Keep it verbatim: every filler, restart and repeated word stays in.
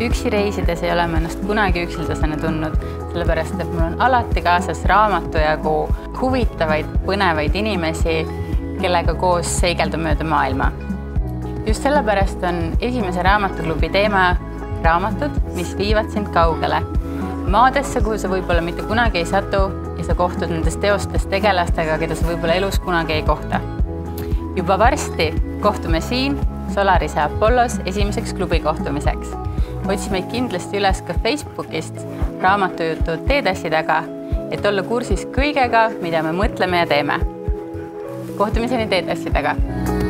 Üksi reisides ei ole ma ennast kunagi üksildasena tundnud, sellepärast et mul on alati kaasas raamatu jagu huvitavaid, põnevaid inimesi, kellega koos seigelda mööda maailma. Just sellepärast on esimese raamatuklubi teema raamatud, mis viivad sind kaugele. Maadesse, kuhu sa võib-olla mitte kunagi ei satu ja sa kohtud nendest teostest tegelastega, keda sa võib-olla elus kunagi ei kohta. Juba varsti kohtume siin Solarise Apollos esimeseks klubi kohtumiseks. Otsi meid kindlasti üles ka Facebookist raamatujutu Teetassi taga, et olla kursis kõigega, mida me mõtleme ja teeme. Kohtumiseni Teetassi taga!